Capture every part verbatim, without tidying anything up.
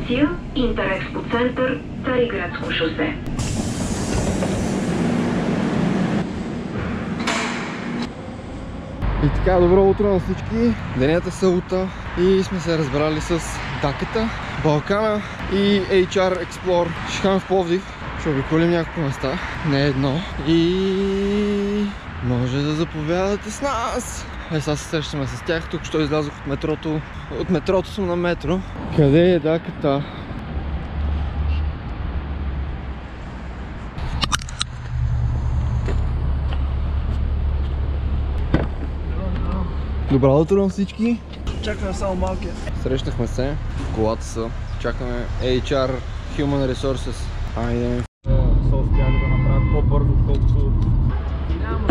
Дестинация Интерекспо център, Цариградско шосе. И така, добро утро на всички. Денята събота и сме се разбрали с Даката, Балкана и Ейч Ар Explore. Ще ходим в Пловдив, ще обиколим няколко места, не едно. И може да заповядате с нас. Е, сега се срещаме с тях. Тук що излязох от метрото. От метрото съм на метро. Къде е Даката? Добро утро на всички. Чакаме само малкия. Срещнахме се. Колата са. Чакаме Ейч Ар Human Resources. Айде. Са успяли да направят по-бързо, отколкото... Няма.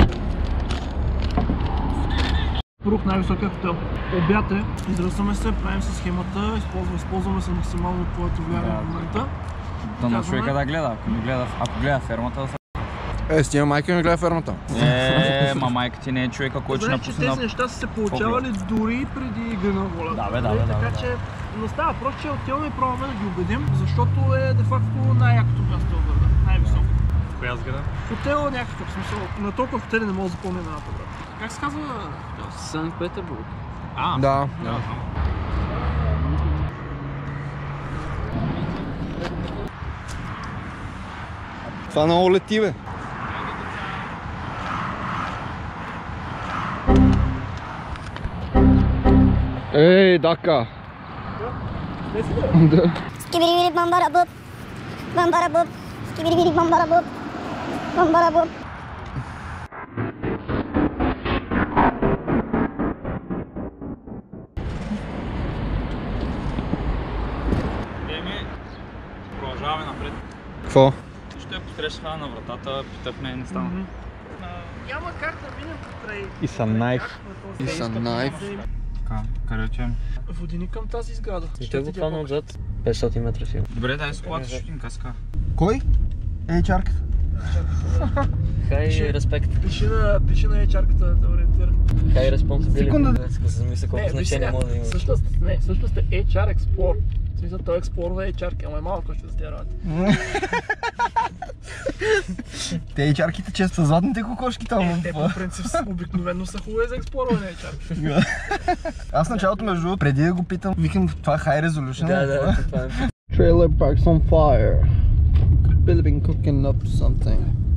Прух най-високия хотел. Обяд е. Изръсваме се, правим се схемата, използваме, използваме се максимално твоето влияние в момента. То на човека да гледа, ако не гледа, ако гледа фермата да се... Е, стига майка ми гледа фермата. Е, ма майка ти не е човека, който ще напусне... Тези неща са се получавали дори преди игри на воля. Да, бе, да, бе, да. Така че не става просто, че отиваме и пробваме да ги убедим, защото е де-факто най-якото място в града, най-високо. Коя сграда? Хотел някакъв смисъл. На толкова хотели не мога да запомня имената, брат. Как се казва? Санкт Петербург. А, да. да. Това много лети, бе. Ей, Дака! Да. Скибири бамбара буб, бамбара буб, скибири бамбара буб, бамбара буб. Еми, продължаваме напред. Какво? Ще посрещахме на вратата, питахме, не стана. Няма как да минем покрай... It's a knife. It's a knife. Така, къде отиваме? Водини към тази сграда. И той буквално отзад петстотин метра сигурно. Добре, дай с колата, ще им каска. Кой? Ейч Ар-ката. Хай респект. Пиши на, пиши на Ейч Ар-ката да те ориентира. Хай респонсибилити. Секунда. Иска да се замисля колко значение може да има. Също, не, също сте Ейч Ар Explore. В смисъл, той експлорва Ейч Ар-ки, ама е малко ще за тия работи. Те Ейч Ар-ките често са златните кокошки там. Те по принцип обикновено са хубави за експлорване на Ейч Ар. Аз в началото, между другото, преди да го питам, викам това High Resolution. Да, да, това е. Trailer parks on fire. Could be been cooking up something.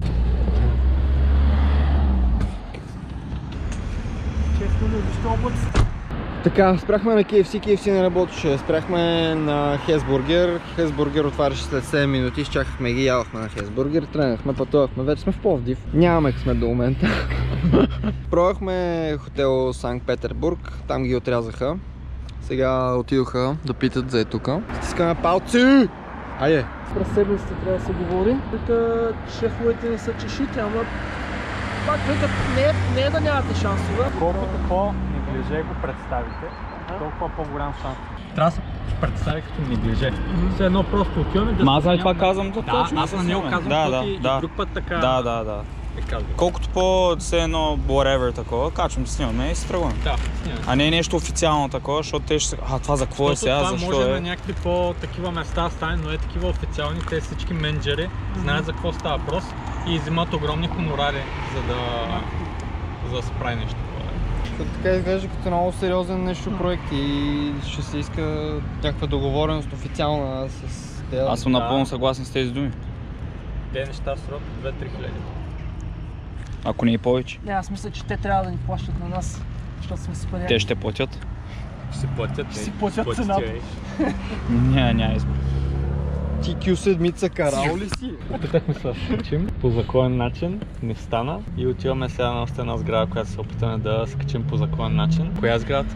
Често не вижте облаците. Така, спряхме на Кей Еф Си, Кей Еф Си не работеше. Спряхме на Хесбургер. Хесбургер отваряше след седем минути. Изчакахме ги, ядохме на Хесбургер. Тръгнахме, пътувахме. Вече сме в Пловдив. Нямаме късмет до момента. Пробвахме хотел Санкт Петербург. Там ги отрязаха. Сега отидоха да питат за е тука. Стискаме палци! Айде! През седмиците трябва да се говори. Вика, шефовете не са чешите, ама пак вика, не е, не е да нямате шансове. Колкото по-неглиже го представите, толкова по-голям шанс. Трябва да се представи като неглиже. Все едно просто отиваме да... Ма аз за това казвам да Да, точно. аз на него казвам, да, да, да, и да. друг път така... Да, да, да. е казвам. Колкото по все едно whatever такова, качвам, снимаме и се тръгваме. Да, снимаме. А не е нещо официално такова, защото те ще се... А, това за какво е сега, това защо може е? на някакви по-такива места стане, но е такива официални, те всички менеджери знаят за какво става въпрос и взимат огромни хонорари, за да, за да се прави нещо. Така изглежда като много сериозен нещо проект и ще се иска някаква договореност официална с тези. Аз съм напълно съгласен с тези думи. Те неща струват две-три хиляди. Ако не и повече. Не, аз мисля, че те трябва да ни плащат на нас, защото сме си пари. Те ще платят. Ще си платят, Ще си платят цената. Няма, няма избор. Ти кю седмица карал ли си? Опитахме се да скачим по законен начин, не стана и отиваме сега на още една сграда, която се опитаме да скачим по законен начин. Коя сграда?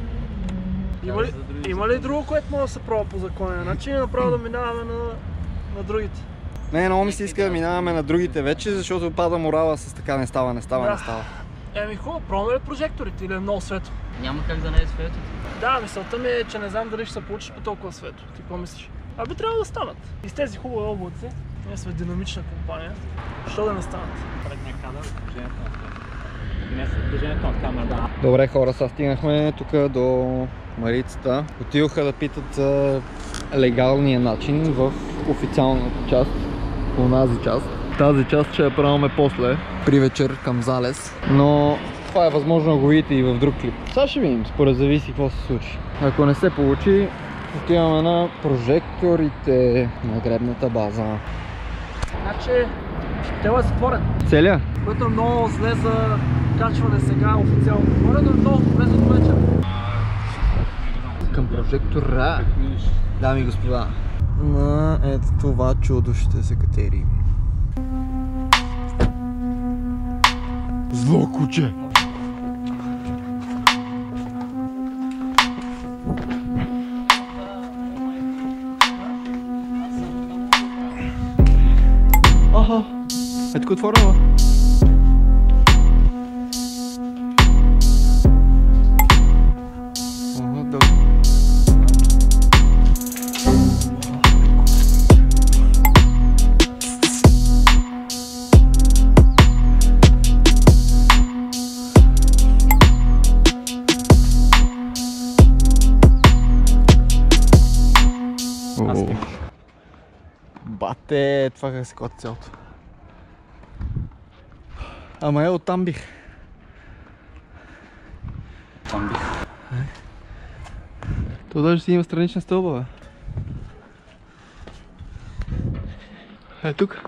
Има ли, има ли друго, което може да се пробва по законен начин и направо да минаваме на, на другите? Не, много ми се иска да минаваме на другите вече, защото пада морала с така не става, не става, Да. не става. Еми хубаво, пробваме ли прожекторите или е много светло? Няма как да не е светло. Да, мисълта ми е, че не знам дали ще се получиш по толкова светло. Ти какво мислиш? А би трябвало да станат. И с тези хубави облаци, ние сме динамична компания, защо да не станат? Предния кадър, движението на камера. Не с движението на камера, да. Добре хора, сега стигнахме тук до Марицата. Отидоха да питат за легалния начин в официалната част, онази част. Тази част ще я правим после, при вечер към залез, но това е възможно да го видите и в друг клип. Сега ще видим, според зависи какво се случи. Ако не се получи, отиваме на прожекторите на гребната база. Значи, хотелът е затворен, Целия? което е много зле за качване сега официално. Говоря, но е много добре за до вечер. Към прожектора, дами и господа, на ето това чудо ще се катери. Зло куче! Аха! Е тук отворено? Ага, да. Бате, това как се коти цялото. Ама е, оттам бих. Там бих. То даже си има странична стълба, бе. Е, тук.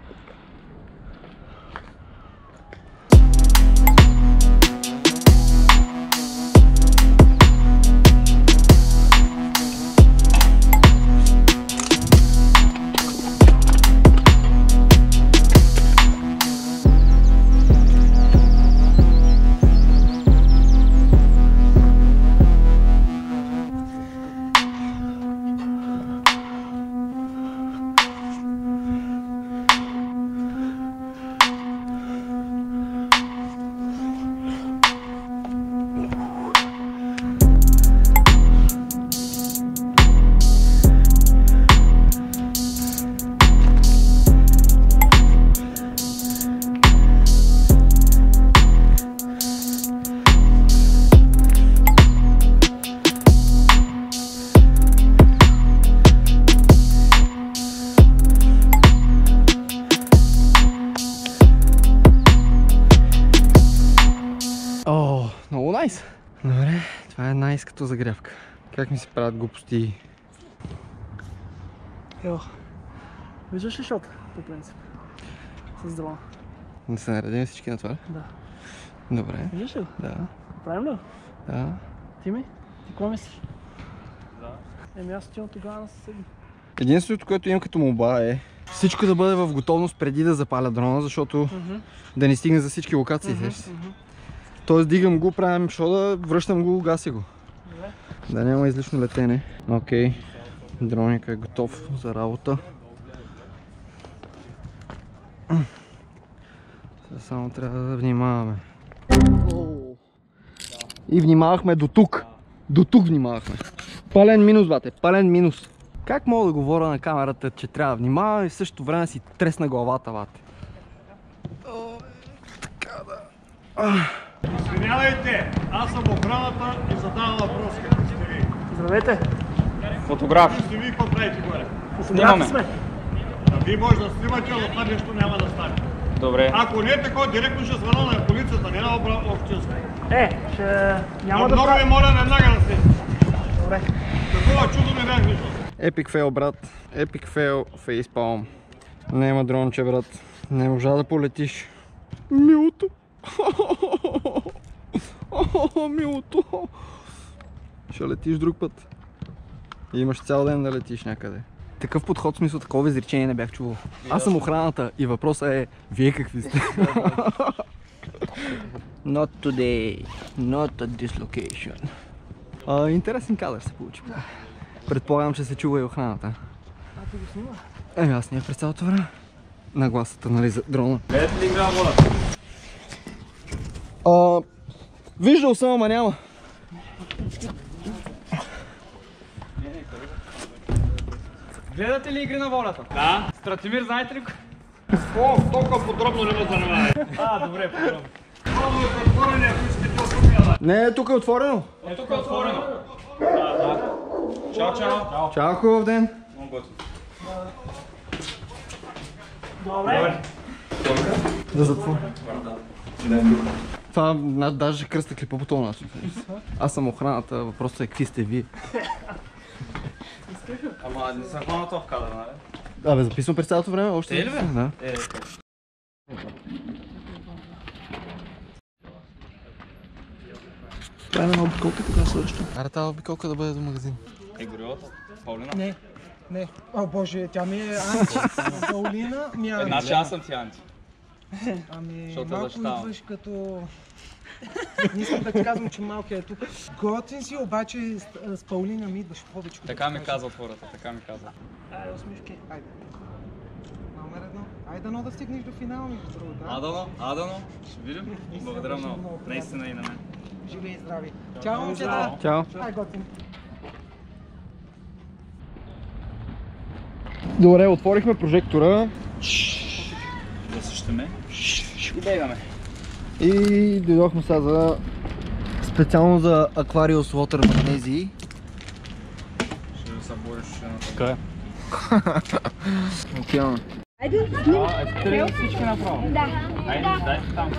О, много найс. Добре, това е найс като загрявка. Как ми се правят глупости? Ево, виждаш ли шота, по принцип? С дрона. Да се наредим всички на това ли? Да. Добре. Виждаш ли? Да. Правим ли? Да. Ти ми? Ти какво мислиш? Да. Еми аз отивам тогава на съседи. Единственото, което имам като молба е всичко да бъде в готовност преди да запаля дрона, защото Mm-hmm. да не стигне за всички локации. Mm-hmm. Mm-hmm. Тоест дигам го, правим шода, връщам го, гаси го. Добре. Да няма излишно летене. Окей, okay. Дроника е готов за работа. Сега само трябва да внимаваме. И внимавахме до тук. До тук внимавахме. Пълен минус, бате, пълен минус. Как мога да говоря на камерата, че трябва да внимавам и в същото време си тресна главата, бате? Така да... Извинявайте, аз съм охраната и задавам въпрос. Къде сте ви? Здравейте. Фотограф. Сте ви, какво правите горе? Фотографи сме. А вие може да снимате, но това нещо няма да стане. Добре. Ако не е такова, директно ще звъна на полицията, не на общинска. Е, ще... няма А да много ви правим. моля веднага да се. Добре. Такова чудо не бях виждал. Епик фейл, брат. Епик фейл, фейспалм. Нема дронче, брат. Не можа да полетиш. Милото. Милото. Ще летиш друг път. И имаш цял ден да летиш някъде. Такъв подход, в смисъл, такова изречение не бях чувал. Аз съм охраната и въпросът е, вие какви сте? Not today. Not at this location. А, интересен кадър се получи. Предполагам, че се чува и охраната. А ти го снима? Еми аз не е през цялото време. Нагласата, нали, за дрона. Гледате ли игра волята? А, виждал съм, ама няма. Гледате ли Игри на волята? Да. Стратимир, знаете ли? О, толкова подробно не ме занимавайте. А, добре, подробно. Много е затворени, ако искате от тук. Не, тук е отворено. Е, тук е отворено. Чао, чао. Чао, хубав ден. Много готово. Добре. Да затворя. Това даже кръста клипа по този начин. Аз съм охраната, въпросът е какви сте вие. Ама не съм хванато в кадър, нали? Абе, записвам през цялото време, още Е ли бе? Да. Е, Правим една обиколка, кога следващо. Аре тази обиколка да бъде до магазин. е горилата? Паулина? Не, не. О, боже, тя ми е анти. Паулина ми е анти. Значи аз съм ти анти. Ами, Защото малко защитавам. идваш като... Не искам да ти казвам, че малко е тук. Готин си, обаче с, с Паулина ми идваш повече. Така ми казват хората, така ми казват. Айде, усмивки. Айде. Номер едно. Айде, но да стигнеш до финала, между другото. а? Адано, Адано. Ще видим. Благодаря беше много. много приятно. Наистина и на мен. Живи и здрави. Чао, момчета. Чао. Ай, готин. Добре, отворихме прожектора Да същаме. И бегаме. и дойдохме сега за специално за Aquarius Water Magnesium. Ще се бориш на Така е. Океан. Трябва всички направо. Да. Айде, дайте там.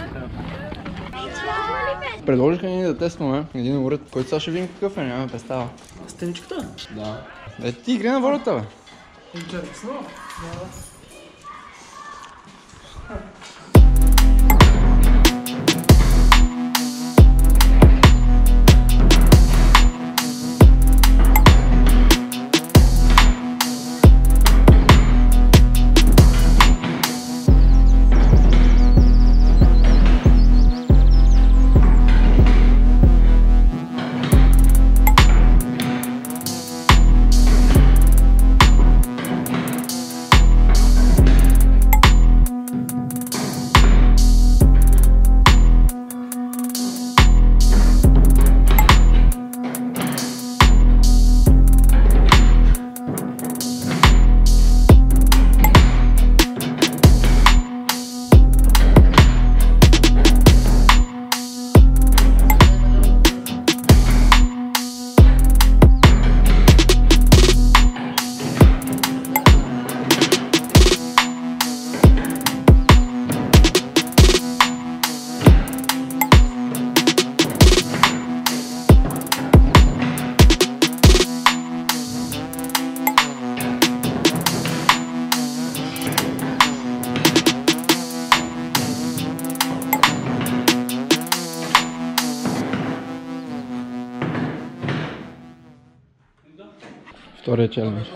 Предложиха ни да тестваме един уред, който сега ще видим какъв е, нямаме представа. Стеничката? Да. Е, ти игри на волята, бе. Интересно. Втория челендж.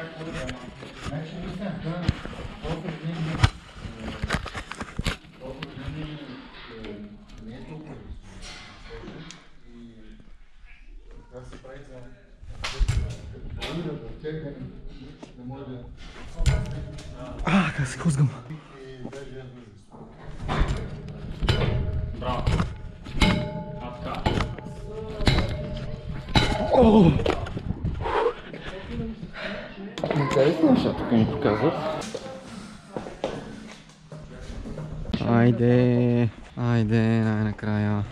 А, как се хлъзгам. Браво. А така. О! Интересно неща тук ми показват. Айде, айде, най-накрая.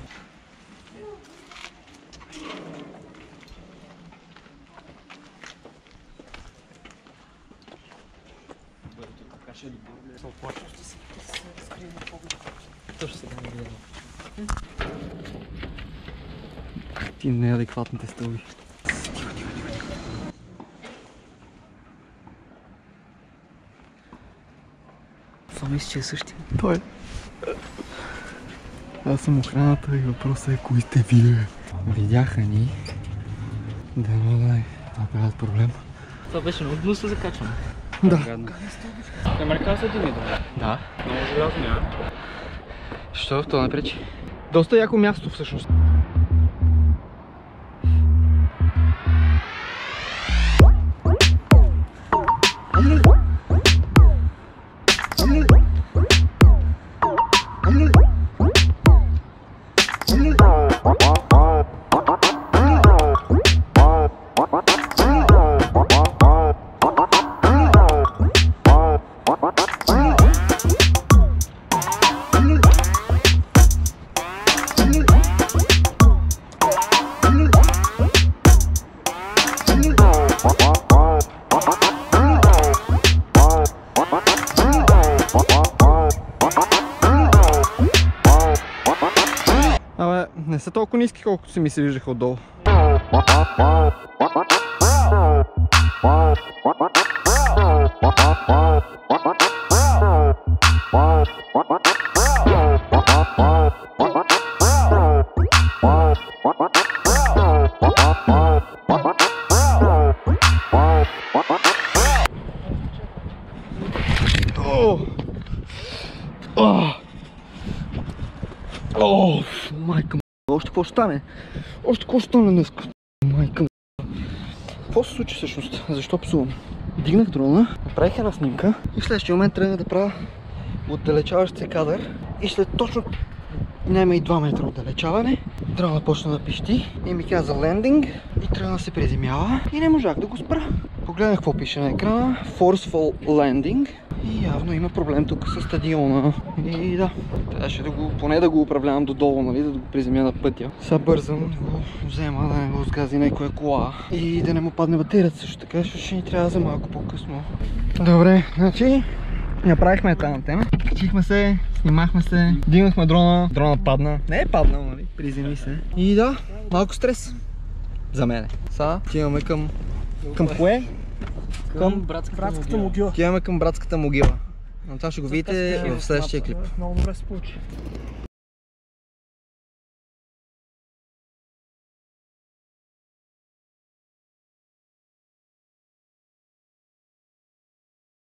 Ти неадекватните стълби. Това мисля, че е същия. Той. Аз съм охраната и въпросът е кои сте вие. Видяха ни. Да не да направят проблем. Това беше много гнусно за качване. Да. Американците ми да. Да. Много желязно няма. Що? Това не пречи. Доста яко място всъщност. Абе, не са толкова ниски, колкото си ми се виждаха отдолу. О, майка м***, още какво ще стане? Още какво ще стане днес? Майка м***. Какво се случи всъщност? Защо псувам? Дигнах дрона, направих една снимка и в следващия момент тръгнах да правя отдалечаващ се кадър и след точно няма и два метра отдалечаване дрона почна да пищи и ми каза лендинг и тръгна да се приземява и не можах да го спра. Погледнах какво пише на екрана, Forceful Landing и явно има проблем тук с стадиона и да, трябваше да го, поне да го управлявам додолу, нали, да го приземя на пътя. Сега бързам да го взема, да не го сгази някоя кола и да не му падне батерията също така, защото ще ни трябва за малко по-късно. Добре, значи направихме тази антена, качихме се, снимахме се, дигнахме дрона, дрона падна, не е паднал, нали, приземи се и да, малко стрес за мене. Сега отиваме към, към кое? Към братската могила. Отиваме към братската могила. Но това ще го видите в следващия клип. Много добре се получи.